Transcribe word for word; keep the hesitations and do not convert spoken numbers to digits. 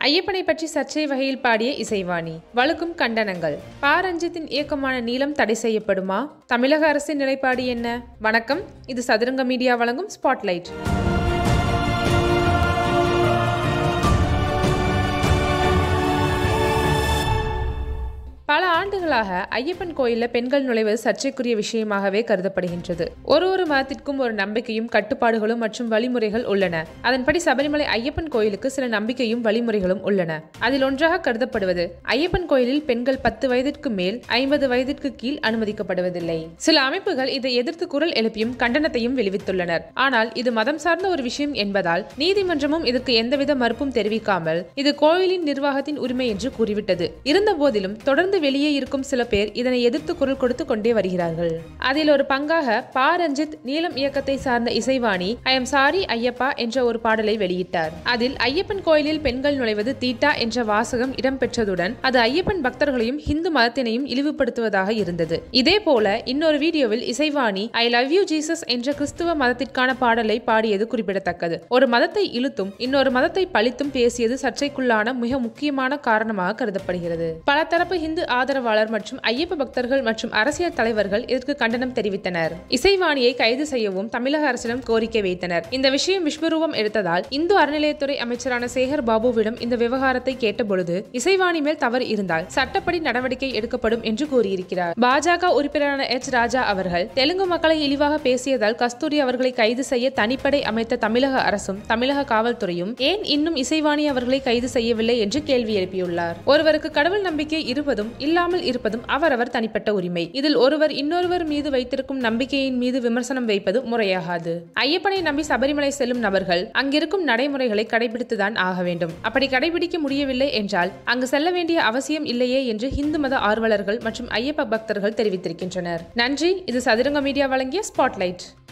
ஐயப்பனை பற்றி சர்ச்சை வகையில் பாடிய இசைவாணி வலுக்கும் கண்டனங்கள். ப ரஞ்சித்தின் இயக்கமான நீலம் தடை செய்யப்படுமா? தமிழக அரசின் நிலைப்பாடு என்ன? வணக்கம், இது சதுரங்க மீடியா வழங்கும் ஸ்பாட்லைட். பல ஆண்டுகளாக ஐயப்பன் கோயிலில் பெண்கள் நுழைவது சர்ச்சைக்குரிய விஷயமாகவே கருதப்படுகின்றது. ஒரு ஒரு மதத்திற்கும் ஒரு நம்பிக்கையும் கட்டுப்பாடுகளும் மற்றும் வழிமுறைகள் உள்ளன. அதன்படி சபரிமலை ஐயப்பன் கோயிலுக்கு சில நம்பிக்கையும் வழிமுறைகளும் உள்ளன. அதில் ஒன்றாக கருதப்படுவது ஐயப்பன் கோயிலில் பெண்கள் பத்து வயதிற்கு மேல் ஐம்பது வயதிற்கு கீழ் அனுமதிக்கப்படுவதில்லை. சில அமைப்புகள் இதை எதிர்த்து குரல் எழுப்பியும் கண்டனத்தையும் வெளிவித்துள்ளனர். ஆனால் இது மதம் சார்ந்த ஒரு விஷயம் என்பதால் நீதிமன்றமும் இதற்கு எந்தவித மறுப்பும் தெரிவிக்காமல் இது கோயிலின் நிர்வாகத்தின் உரிமை என்று கூறிவிட்டது. இருந்த போதிலும் தொடர்ந்து வெளியே இருக்கும் சில பேர் இதனை எதிர்த்து குரல் கொடுத்து கொண்டே வருகிறார்கள். அதில் ஒரு பங்காக ப ரஞ்சித் நீலம் இயக்கத்தை சார்ந்த Isaivani I am sorry Ayyappa என்ற ஒரு பாடலை வெளியிட்டார். அதில் ஐயப்பன் கோயிலில் பெண்கள் நுழைவது தீட்டா என்ற வாசகம் இடம்பெற்றதுடன் அது ஐயப்பன் பக்தர்களையும் இந்து மதத்தினையும் இழிவுபடுத்துவதாக இருந்தது. இதே போல இன்னொரு வீடியோவில் Isaivani I love you Jesus என்ற கிறிஸ்துவ மதத்திற்கான பாடலை பாடியது குறிப்பிடத்தக்கது. ஒரு மதத்தை இழுத்தும் இன்னொரு மதத்தை பழித்தும் பேசியது சர்ச்சைக்குள்ளான மிக முக்கியமான காரணமாக கருதப்படுகிறது. பல தரப்பு இந்து ஆதரவாளர் மற்றும் ஐயப்ப பக்தர்கள் மற்றும் அரசியல் தலைவர்கள் இதற்கு கண்டனம் தெரிவித்தனர். இசைவாணியை கைது செய்யவும் தமிழக அரசிடம் கோரிக்கை வைத்தனர். இந்த விஷயம் விஸ்வரூபம் எடுத்ததால் இந்து அறநிலையத்துறை அமைச்சரான சேகர் பாபுவிடம் இந்த விவகாரத்தை கேட்டபொழுது இசைவாணி மேல் தவறு இருந்தால் சட்டப்படி நடவடிக்கை எடுக்கப்படும் என்று கூறியிருக்கிறார். பாஜக உறுப்பினரான எச் ராஜா அவர்கள் தெலுங்கு மக்களை இழிவாக பேசியதால் கஸ்தூரி அவர்களை கைது செய்ய தனிப்படை அமைத்த தமிழக அரசும் தமிழக காவல்துறையும் ஏன் இன்னும் இசைவாணி அவர்களை கைது செய்யவில்லை என்று கேள்வி எழுப்பியுள்ளார். ஒருவருக்கு கடவுள் நம்பிக்கை இருப்பதும் இல்லாமல் இருப்பதும் அவரவர் தனிப்பட்ட உரிமை. இதில் ஒருவர் இன்னொருவர் மீது வைத்திருக்கும் நம்பிக்கையின் மீது விமர்சனம் வைப்பது முறையாகாது. ஐயப்பனை நம்பி சபரிமலை செல்லும் நபர்கள் அங்கிருக்கும் நடைமுறைகளை கடைபிடித்துதான் ஆக வேண்டும். அப்படி கடைபிடிக்க முடியவில்லை என்றால் அங்கு செல்ல வேண்டிய அவசியம் இல்லையே என்று இந்து மத ஆர்வலர்கள் மற்றும் ஐயப்ப பக்தர்கள் தெரிவித்திருக்கின்றனர். நன்றி, இது சதுரங்க மீடியா வழங்கிய ஸ்பாட்லைட்.